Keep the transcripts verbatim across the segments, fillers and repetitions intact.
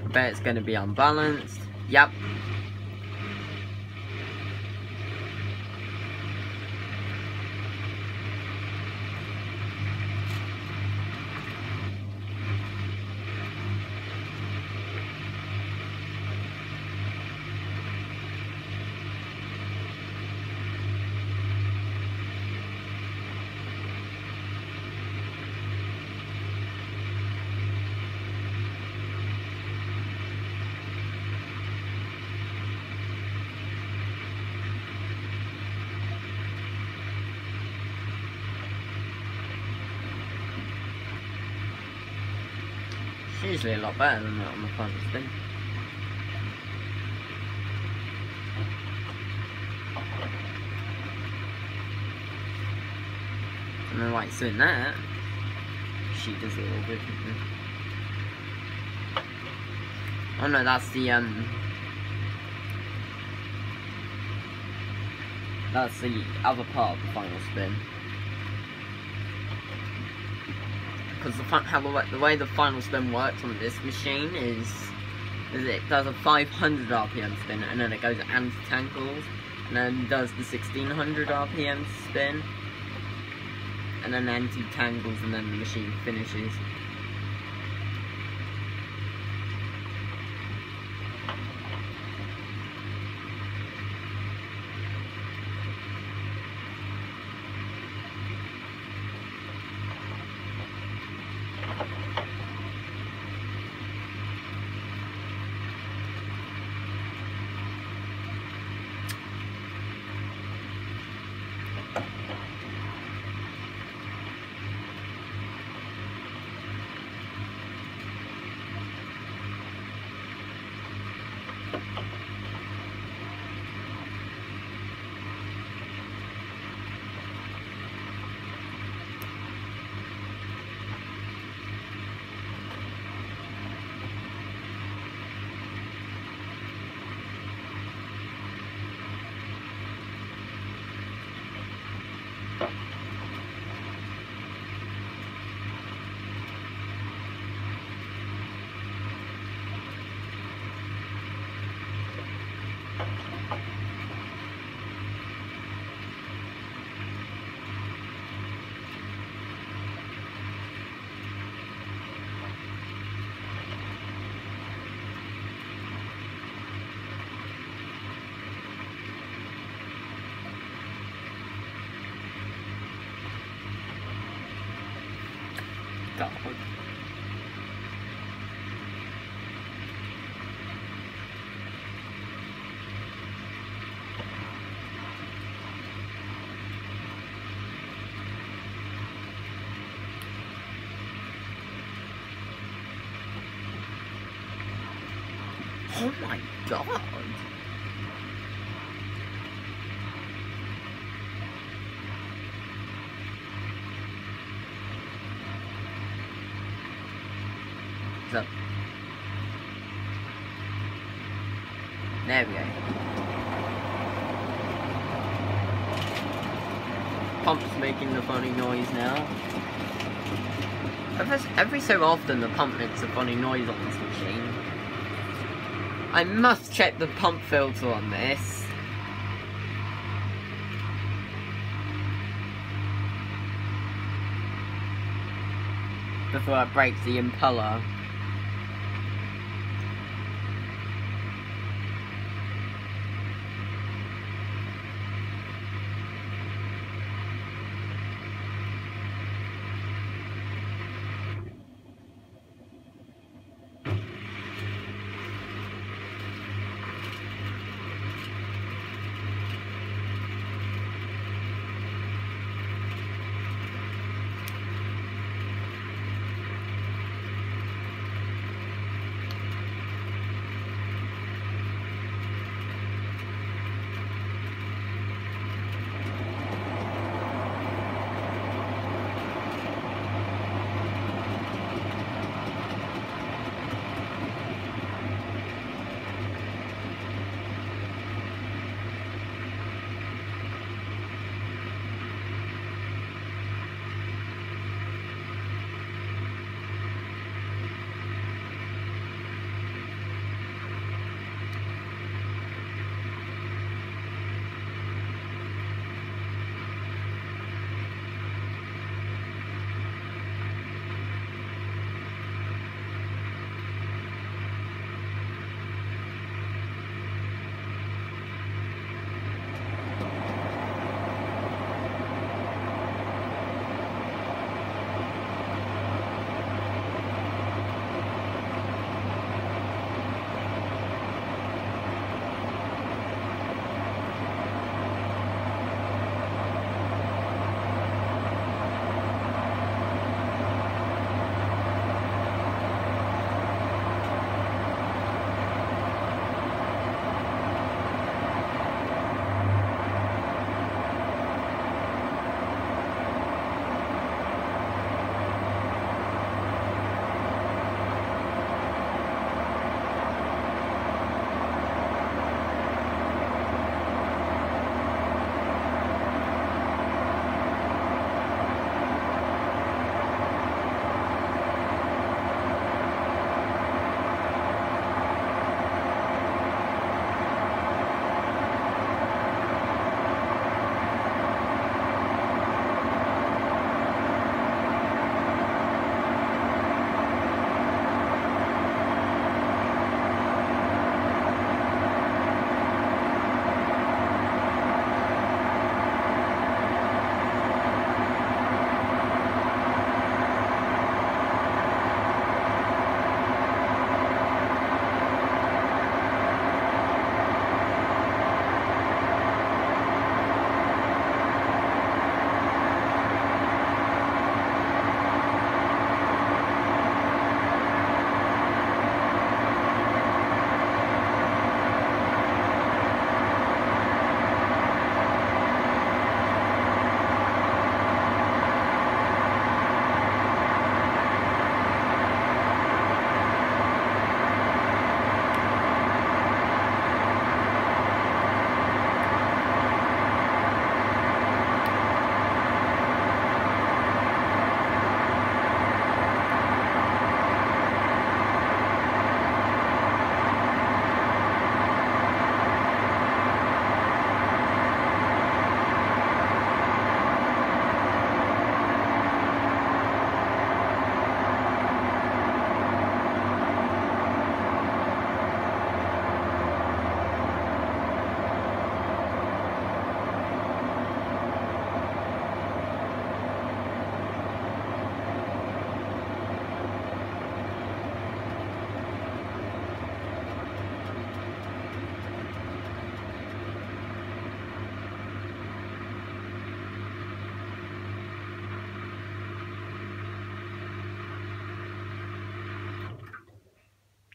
bet it's going to be unbalanced. Yep. It's usually a lot better than that on the final spin. And then like so in that, she does it all good. Oh no, that's the um that's the other part of the final spin. Because the fun, how the, the way the final spin works on this machine is, is it does a five hundred R P M spin and then it goes anti-tangles and then does the sixteen hundred R P M spin and then anti-tangles and then the machine finishes. God. Oh my God. So, there we go. Pump's making the funny noise now. Every, every so often the pump makes a funny noise on this machine. I must check the pump filter on this. Before I break the impeller.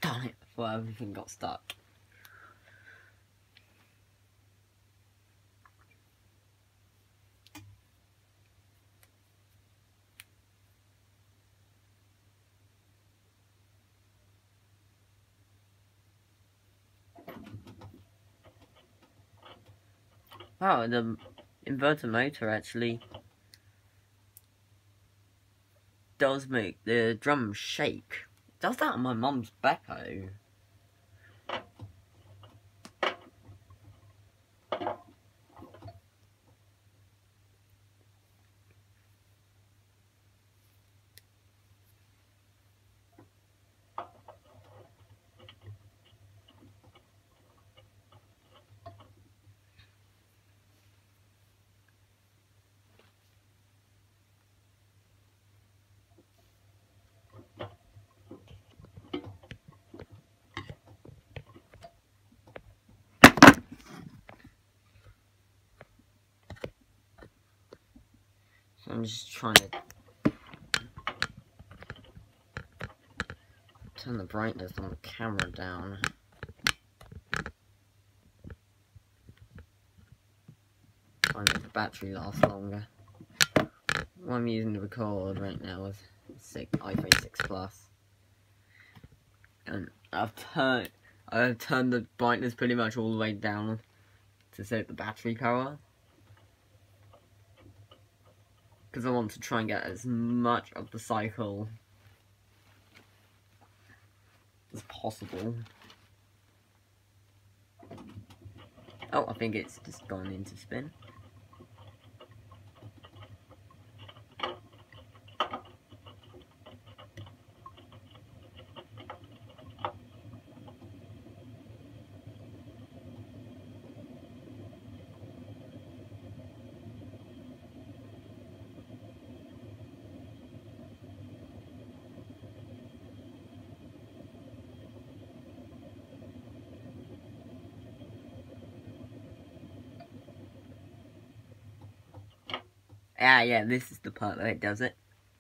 Darn it, before everything got stuck. Wow, the inverter motor actually does make the drum shake. It does that on my mum's Beko. So I'm just trying to turn the brightness on the camera down. Try and make the battery last longer. What I'm using to record right now is six, iPhone six Plus. And I've turned I've turned the brightness pretty much all the way down to save the battery power. Because I want to try and get as much of the cycle as possible. Oh, I think it's just gone into spin. Ah, yeah, this is the part where it does it.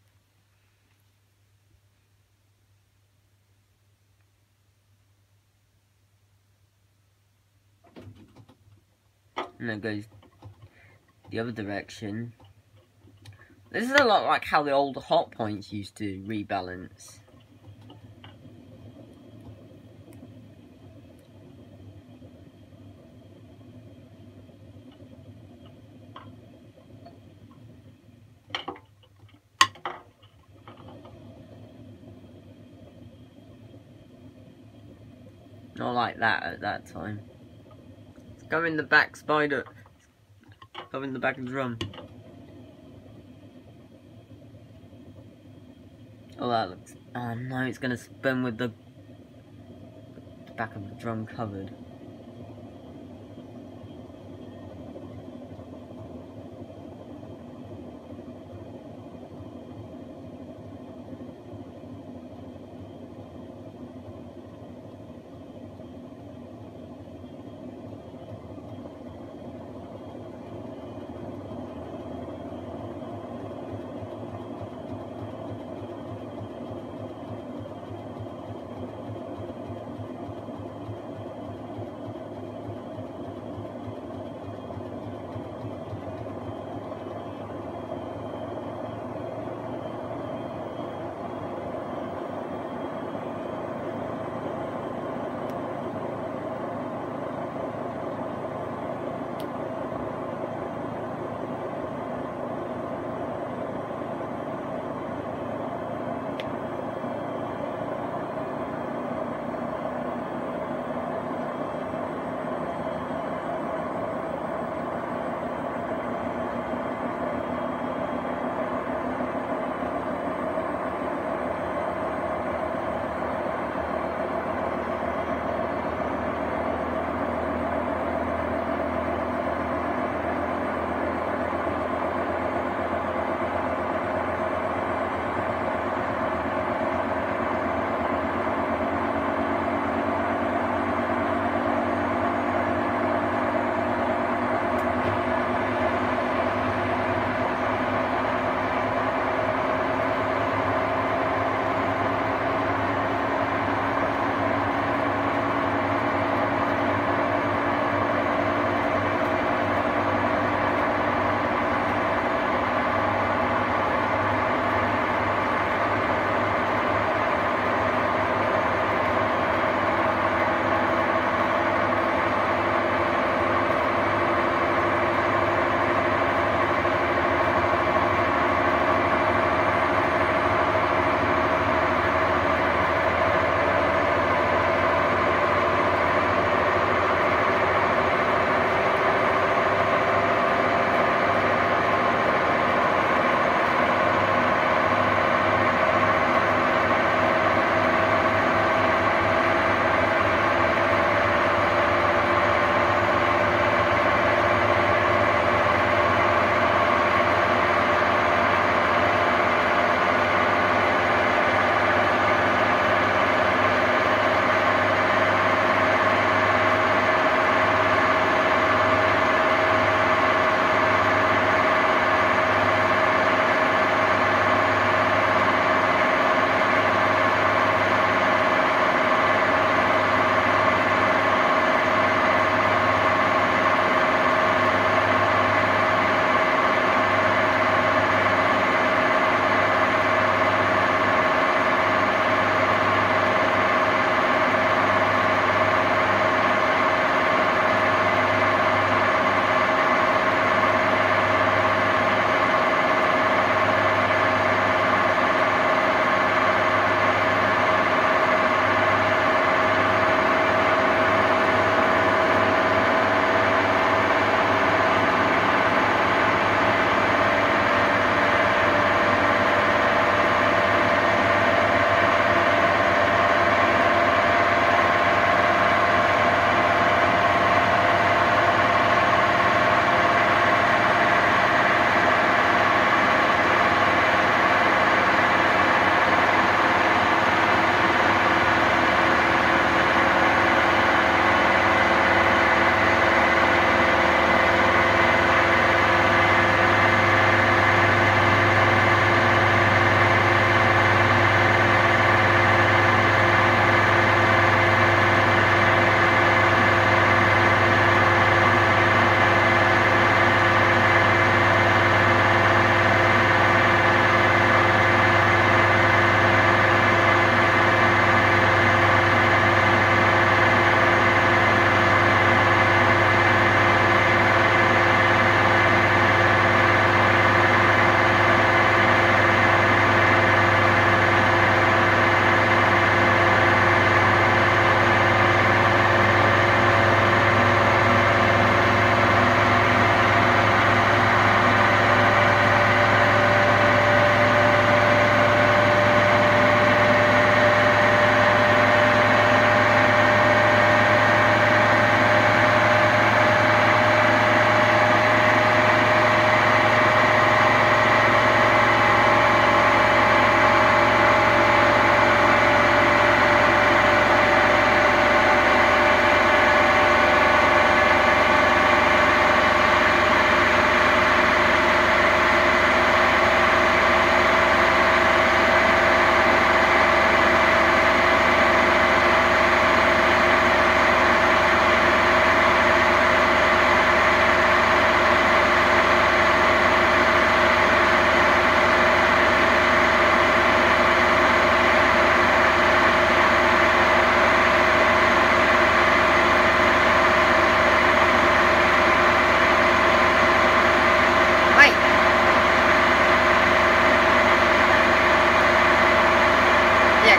And it goes the other direction. This is a lot like how the old hot points used to rebalance. Not like that at that time. Let's go in the back, Spider. Go in the back of the drum. Oh, that looks... Oh no, it's gonna spin with the, the back of the drum covered.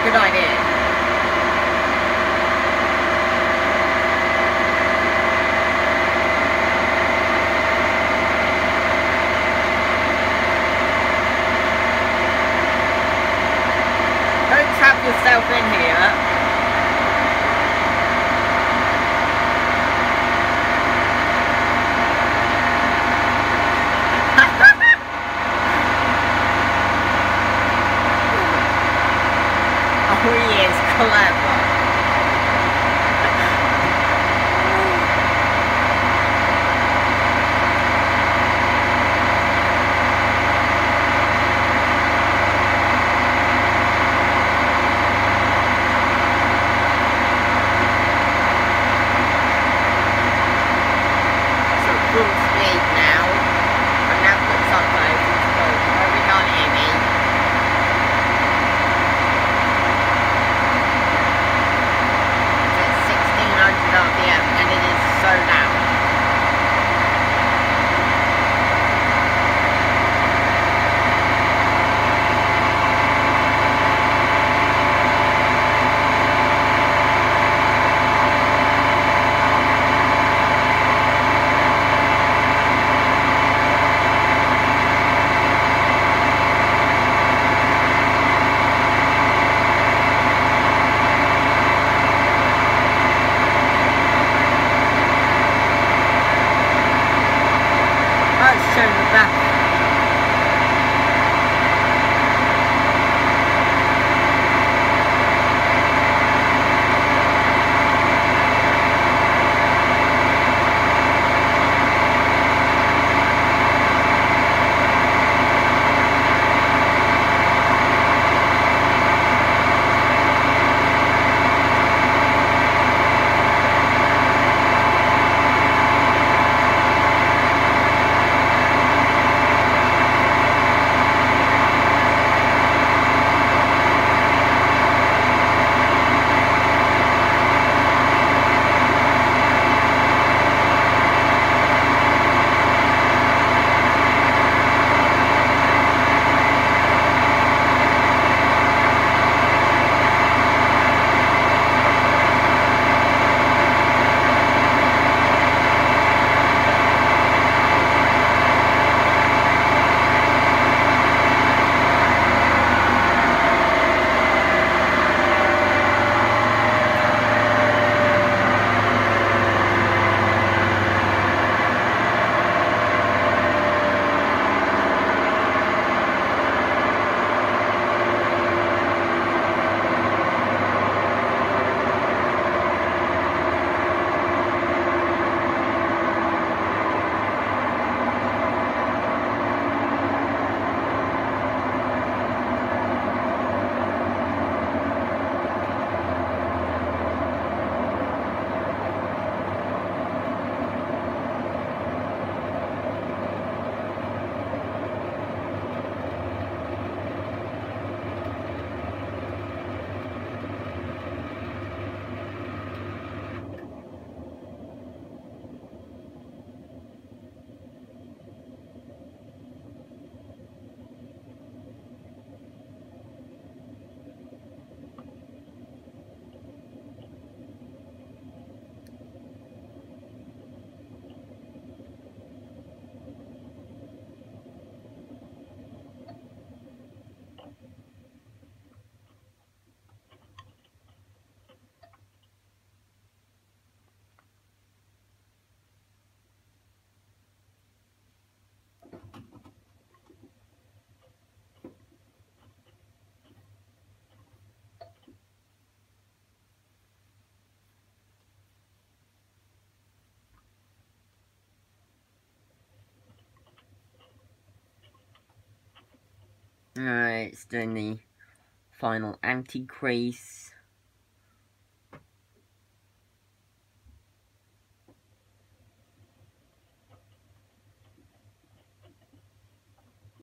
good idea. Don't trap yourself in here. Oh, he is clever. So full speed now. And now puts up though. Where we gone, Amy? R P M, and it is so loud. Turn the back. Alright, it's doing the final anti-crease.